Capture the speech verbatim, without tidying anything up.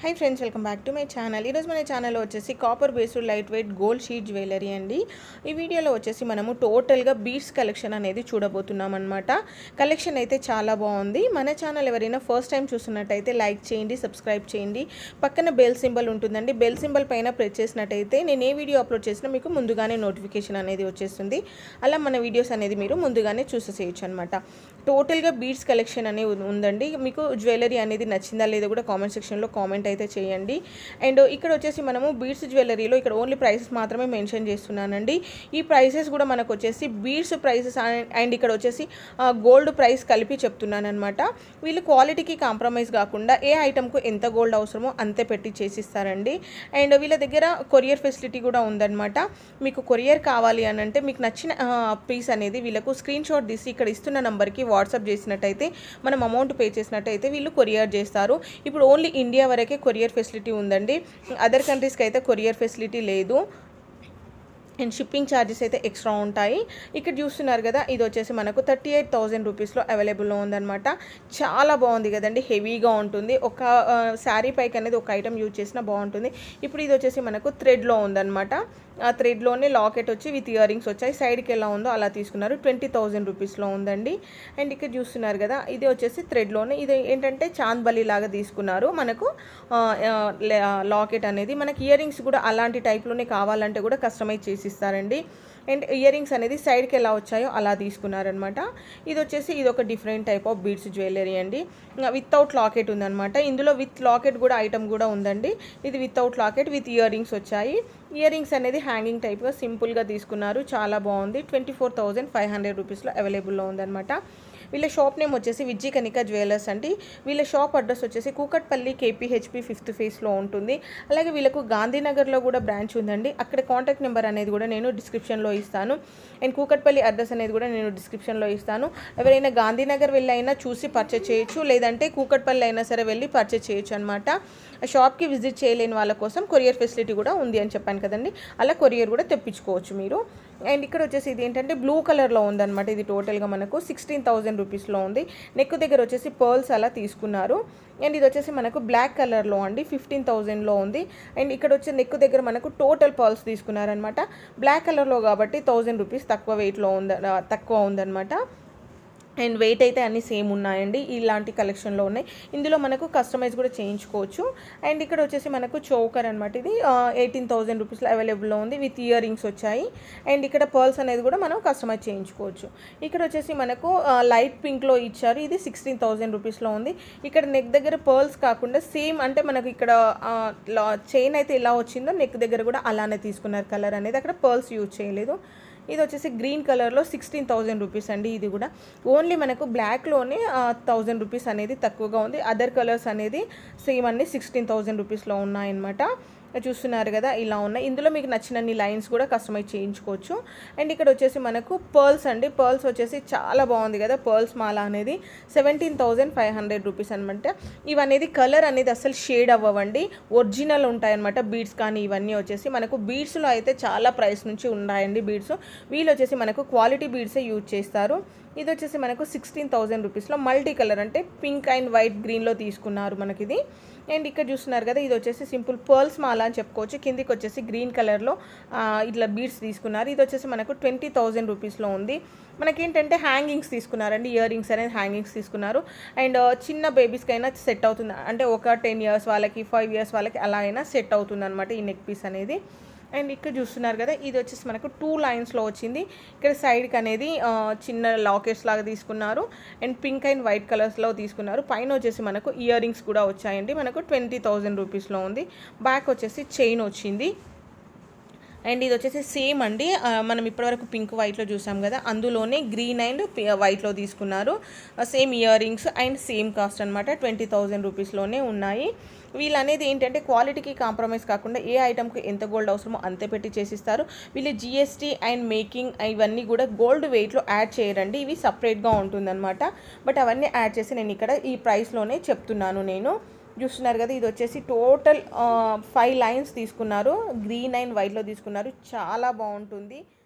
High friends welcome back to my channel. ఈరోజు మన ఛానల్లో వచ్చేసి copper based light weight gold sheet jewellery అండి। ఈ వీడియోలో వచ్చేసి మనము టోటల్గా బీడ్స్ కలెక్షన్ అనేది చూడబోతున్నాం అనమాట। కలెక్షన్ అయితే చాలా బాగుంది। మన ఛానల్ ఎవరైనా ఫస్ట్ టైం చూస్తున్నట్టయితే లైక్ చేయండి, సబ్స్క్రైబ్ చేయండి, పక్కన బెల్ సింబల్ ఉంటుందండి, బెల్ సింబల్ పైన ప్రెస్ చేసినట్టయితే నేను ఏ వీడియో అప్లోడ్ చేసినా మీకు ముందుగానే నోటిఫికేషన్ అనేది వచ్చేస్తుంది। అలా మన వీడియోస్ అనేది మీరు ముందుగానే చూసేసేయచ్చు అనమాట। టోటల్గా బీడ్స్ కలెక్షన్ అనేది ఉందండి। మీకు జ్యువెలరీ అనేది నచ్చిందా లేదా కూడా కామెంట్ సెక్షన్లో కామెంట్ అయితే చేయండి। అండ్ ఇక్కడ వచ్చేసి మనము బీడ్స్ జ్యువెలరీలో ఇక్కడ ఓన్లీ ప్రైసెస్ మాత్రమే మెన్షన్ చేస్తున్నానండి। ఈ ప్రైసెస్ కూడా మనకు వచ్చేసి బీడ్స్ ప్రైసెస్ అండ్ ఇక్కడ వచ్చేసి గోల్డ్ ప్రైస్ కలిపి చెప్తున్నాను అనమాట। వీళ్ళు క్వాలిటీకి కాంప్రమైజ్ కాకుండా ఏ ఐటమ్కు ఎంత గోల్డ్ అవసరమో అంతే పెట్టి చేసిస్తారండి। అండ్ వీళ్ళ దగ్గర కొరియర్ ఫెసిలిటీ కూడా ఉందన్నమాట। మీకు కొరియర్ కావాలి అని అంటే మీకు నచ్చిన పీస్ అనేది వీళ్ళకు స్క్రీన్ షాట్ తీసి ఇక్కడ ఇస్తున్న నెంబర్కి వాట్సాప్ చేసినట్టయితే మనం అమౌంట్ పే చేసినట్టయితే వీళ్ళు కొరియర్ చేస్తారు। ఇప్పుడు ఓన్లీ ఇండియా వరకే కొరియర్ ఫెసిలిటీ ఉందండి, అదర్ కంట్రీస్కి అయితే కొరియర్ ఫెసిలిటీ లేదు అండ్ షిప్పింగ్ ఛార్జెస్ అయితే ఎక్స్ట్రా ఉంటాయి। ఇక్కడ చూస్తున్నారు కదా, ఇది వచ్చేసి మనకు థర్టీ ఎయిట్ థౌజండ్ రూపీస్లో అవైలబుల్లో ఉందన్నమాట। చాలా బాగుంది కదండి, హెవీగా ఉంటుంది। ఒక శారీ పైకి అనేది ఒక ఐటమ్ యూజ్ చేసినా బాగుంటుంది। ఇప్పుడు ఇది వచ్చేసి మనకు థ్రెడ్లో ఉందన్నమాట। ఆ థ్రెడ్లోనే లాకెట్ వచ్చి విత్ ఇయర్ రింగ్స్ వచ్చాయి, సైడ్కి ఎలా ఉందో అలా తీసుకున్నారు। ట్వంటీ థౌజండ్ రూపీస్లో ఉందండి। అండ్ ఇక్కడ చూస్తున్నారు కదా, ఇది వచ్చేసి థ్రెడ్లోనే ఇది ఏంటంటే చాంద్బలి లాగా తీసుకున్నారు మనకు లాకెట్ అనేది। మనకి ఇయర్ రింగ్స్ కూడా అలాంటి టైప్లోనే కావాలంటే కూడా కస్టమైజ్ చేసి ఇస్తారండి। అండ్ ఇయర్ రింగ్స్ అనేది సైడ్కి ఎలా వచ్చాయో అలా తీసుకున్నారనమాట। ఇది వచ్చేసి ఇది ఒక different type of beads jewellery అండి, వితౌట్ లాకెట్ ఉందన్నమాట। ఇందులో విత్ లాకెట్ కూడా ఐటమ్ కూడా ఉందండి। ఇది without locket with earrings వచ్చాయి। ఇయర్ రింగ్స్ అనేది హ్యాంగింగ్ టైప్గా సింపుల్గా తీసుకున్నారు, చాలా బాగుంది। Twenty four thousand five hundred రూపీస్లో అవైలబుల్లో ఉందన్నమాట। వీళ్ళ షాప్ నేమ్ వచ్చేసి విజీ కనిక జ్యువెలర్స్ అండి। వీళ్ళ షాప్ అడ్రస్ వచ్చేసి కూకట్పల్లి కేపీహెచ్పి ఫిఫ్త్ ఫేస్లో ఉంటుంది। అలాగే వీళ్ళకు గాంధీనగర్లో కూడా బ్రాంచ్ ఉందండి, అక్కడ కాంటాక్ట్ నెంబర్ అనేది కూడా నేను డిస్క్రిప్షన్లో ఇస్తాను। అండ్ కూకట్పల్లి అడ్రస్ అనేది కూడా నేను డిస్క్రిప్షన్లో ఇస్తాను। ఎవరైనా గాంధీనగర్ వెళ్ళి అయినా చూసి పర్చేజ్ చేయొచ్చు, లేదంటే కూకట్పల్లి అయినా సరే వెళ్ళి పర్చేజ్ చేయొచ్చు అనమాట। షాప్కి విజిట్ చేయలేని వాళ్ళ కోసం కొరియర్ ఫెసిలిటీ కూడా ఉంది అని చెప్పాను కదండి, అలా కొరియర్ కూడా తెప్పించుకోవచ్చు మీరు। అండ్ ఇక్కడ వచ్చేసి ఇది ఏంటంటే బ్లూ కలర్లో ఉందన్నమాట। ఇది టోటల్గా మనకు సిక్స్టీన్ థౌజండ్ రూపీస్లో ఉంది। నెక్ దగ్గర వచ్చేసి పర్ల్స్ అలా తీసుకున్నారు। అండ్ ఇది వచ్చేసి మనకు బ్లాక్ కలర్లో అండి, ఫిఫ్టీన్ థౌజండ్లో ఉంది। అండ్ ఇక్కడ వచ్చే నెక్ దగ్గర మనకు టోటల్ పర్ల్స్ తీసుకున్నారనమాట। బ్లాక్ కలర్లో కాబట్టి థౌజండ్ రూపీస్ తక్కువ వెయిట్లో ఉంద తక్కువ ఉందన్నమాట। అండ్ వెయిట్ అయితే అన్నీ సేమ్ ఉన్నాయండి, ఇలాంటి కలెక్షన్లో ఉన్నాయి। ఇందులో మనకు కస్టమైజ్ కూడా చేయించుకోవచ్చు। అండ్ ఇక్కడ వచ్చేసి మనకు చోకర్ అనమాట, ఇది ఎయిటీన్ థౌజండ్ రూపీస్లో అవైలబుల్లో ఉంది, విత్ ఇయర్ రింగ్స్ వచ్చాయి। అండ్ ఇక్కడ పర్ల్స్ అనేది కూడా మనం కస్టమైజ్ చేయించుకోవచ్చు। ఇక్కడ వచ్చేసి మనకు లైట్ పింక్లో ఇచ్చారు, ఇది సిక్స్టీన్ థౌజండ్ రూపీస్లో ఉంది। ఇక్కడ నెక్ దగ్గర పర్ల్స్ కాకుండా సేమ్ అంటే మనకు ఇక్కడ చైన్ అయితే ఎలా వచ్చిందో నెక్ దగ్గర కూడా అలానే తీసుకున్నారు, కలర్ అనేది అక్కడ పర్ల్స్ యూజ్ చేయలేదు। ఇది వచ్చేసి గ్రీన్ కలర్లో సిక్స్టీన్ థౌజండ్ రూపీస్ అండి। ఇది కూడా ఓన్లీ మనకు బ్లాక్లోనే థౌజండ్ రూపీస్ అనేది తక్కువగా ఉంది, అదర్ కలర్స్ అనేది సేమ్ అన్ని సిక్స్టీన్ థౌజండ్ రూపీస్లో ఉన్నాయన్నమాట। చూస్తున్నారు కదా, ఇలా ఉన్నాయి। ఇందులో మీకు నచ్చినన్ని లైన్స్ కూడా కస్టమైజ్ చేయించుకోవచ్చు। అండ్ ఇక్కడ వచ్చేసి మనకు పర్ల్స్ అండి, పర్ల్స్ వచ్చేసి చాలా బాగుంది కదా, పర్ల్స్ మాల అనేది seventeen thousand five hundred rupees అనమాట। ఇవనేది కలర్ అనేది అసలు షేడ్ అవ్వండి, ఒరిజినల్ ఉంటాయన్నమాట బీడ్స్ కానీ ఇవన్నీ వచ్చేసి మనకు బీడ్స్లో అయితే చాలా ప్రైస్ నుంచి ఉన్నాయండి బీడ్స్, వీళ్ళు వచ్చేసి మనకు క్వాలిటీ బీడ్సే యూజ్ చేస్తారు। ఇది వచ్చేసి మనకు సిక్స్టీన్ థౌజండ్ రూపీస్లో మల్టీ కలర్ అంటే పింక్ అండ్ వైట్ గ్రీన్లో తీసుకున్నారు మనకి ఇది। అండ్ ఇక్కడ చూస్తున్నారు కదా, ఇది వచ్చేసి సింపుల్ పర్ల్స్ మాల అని చెప్పుకోవచ్చు। కిందికి వచ్చేసి గ్రీన్ కలర్లో ఇట్లా బీడ్స్ తీసుకున్నారు। ఇది వచ్చేసి మనకు ట్వంటీ థౌజండ్ రూపీస్లో ఉంది। మనకేంటంటే హ్యాంగింగ్స్ తీసుకున్నారండి, ఇయర్ రింగ్స్ అనేది హ్యాంగింగ్స్ తీసుకున్నారు। అండ్ చిన్న బేబీస్కి అయినా సెట్ అవుతుంది, అంటే ఒక టెన్ ఇయర్స్ వాళ్ళకి ఫైవ్ ఇయర్స్ వాళ్ళకి అలా అయినా సెట్ అవుతుంది అనమాట ఈ నెక్ పీస్ అనేది। అండ్ ఇక్కడ చూస్తున్నారు కదా, ఇది వచ్చేసి మనకు టూ లైన్స్లో వచ్చింది। ఇక్కడ సైడ్కి అనేది చిన్న లాకెట్స్ లాగా తీసుకున్నారు, అండ్ పింక్ అండ్ వైట్ కలర్స్లో తీసుకున్నారు। పైన వచ్చేసి మనకు ఇయర్ రింగ్స్ కూడా వచ్చాయండి, మనకు ట్వంటీ థౌజండ్ రూపీస్లో ఉంది। బ్యాక్ వచ్చేసి చైన్ వచ్చింది। అండ్ ఇది వచ్చేసి సేమ్ అండి, మనం ఇప్పటివరకు పింక్ వైట్లో చూసాం కదా, అందులోనే గ్రీన్ అండ్ వైట్లో తీసుకున్నారు। Same earrings and same cost అనమాట, ట్వంటీ థౌజండ్ రూపీస్లోనే ఉన్నాయి। వీళ్ళు అనేది ఏంటంటే క్వాలిటీకి కాంప్రమైజ్ కాకుండా ఏ ఐటమ్కి ఎంత గోల్డ్ అవసరమో అంతే పెట్టి చేసిస్తారు। వీళ్ళు జిఎస్టీ అండ్ మేకింగ్ ఇవన్నీ కూడా గోల్డ్ వెయిట్లో యాడ్ చేయరండి, ఇవి సపరేట్గా ఉంటుందన్నమాట। బట్ అవన్నీ యాడ్ చేసి నేను ఇక్కడ ఈ ప్రైస్లోనే చెప్తున్నాను నేను। చూస్తున్నారు కదా, ఇది వచ్చేసి టోటల్ ఫైవ్ లైన్స్ తీసుకున్నారు, గ్రీన్ అండ్ వైట్లో తీసుకున్నారు, చాలా బాగుంటుంది।